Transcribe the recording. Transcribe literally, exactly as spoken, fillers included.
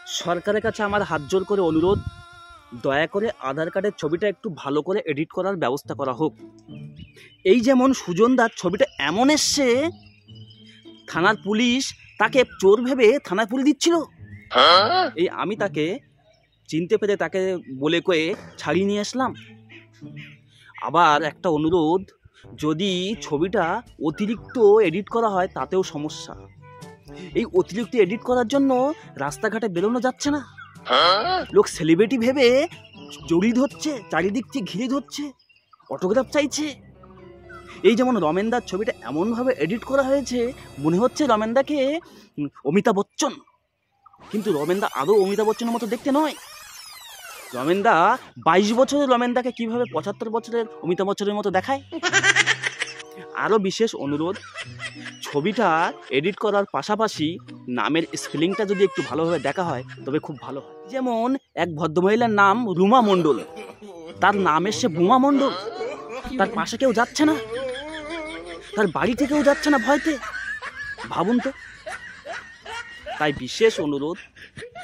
সরকারের কাছে আমার হাত জোর করে অনুরোধ, দয়া করে আধার কার্ডের ছবিটা একটু ভালো করে এডিট করার ব্যবস্থা করা হোক। এই যেমন সুজনদার ছবিটা এমন এসছে, থানার পুলিশ তাকে চোর ভেবে থানায় পুলিশ দিচ্ছিল। এই আমি তাকে চিনতে পেরে তাকে বলে কয়ে ছাড়িয়ে নিয়ে আসলাম। আবার একটা অনুরোধ, যদি ছবিটা অতিরিক্ত এডিট করা হয় তাতেও সমস্যা। এই অতিরিক্ত এডিট করার জন্য রাস্তাঘাটে বেরোনো যাচ্ছে না, লোক সেলিব্রিটি ভেবে জড়িয়ে ধরছে, চারিদিক থেকে ঘিরে ধরছে, অটোগ্রাফ চাইছে। এই যেমন রমেনদার ছবিটা এমনভাবে এডিট করা হয়েছে, মনে হচ্ছে রমেনদাকে অমিতাভ বচ্চন, কিন্তু রমেনদা আদৌ অমিতাভ বচ্চনের মতো দেখতে নয়। রমেনদা বাইশ বছরের রমেনদাকে কিভাবে পঁচাত্তর বছরের অমিতাভ বচ্চনের মতো দেখায়। আরও বিশেষ অনুরোধ, ছবিটা এডিট করার পাশাপাশি নামের স্পেলিংটা যদি একটু ভালোভাবে দেখা হয় তবে খুব ভালো হয়। যেমন এক ভদ্রমহিলার নাম রুমা মণ্ডল, তার নাম এসছে বুমা মণ্ডল, তার পাশে কেউ যাচ্ছে না, তার বাড়িতে কেউ যাচ্ছে না ভয়তে, ভাবুন তো। তাই বিশেষ অনুরোধ,